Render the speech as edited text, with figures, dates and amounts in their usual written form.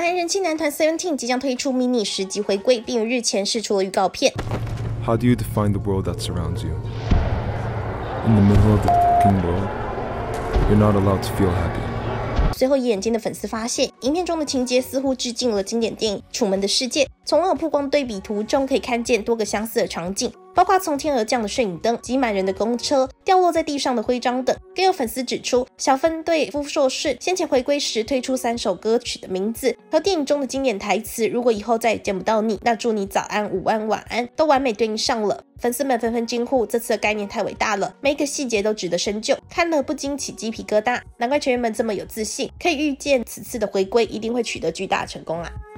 台湾人气男团 Seventeen 即将推出迷你10集回归，并于日前释出了预告片。 How do you define the world that surrounds you? In the middle of the f***ing world, you're not allowed to feel happy. 随后眼尖的粉丝发现，影片中的情节似乎致敬了经典电影《楚门的世界》。从网友曝光对比图中可以看见多个相似的场景，包括从天而降的摄影灯、挤满人的公车、掉落在地上的徽章等。更有粉丝指出，小分队夫硕士先前回归时推出3首歌曲的名字和电影中的经典台词，如果以后再也见不到你，那祝你早安、午安、晚安，都完美对应上了。粉丝们纷纷惊呼，这次的概念太伟大了，每一个细节都值得深究，看了不禁起鸡皮疙瘩。难怪成员们这么有自信，可以预见此次的回归一定会取得巨大成功啊。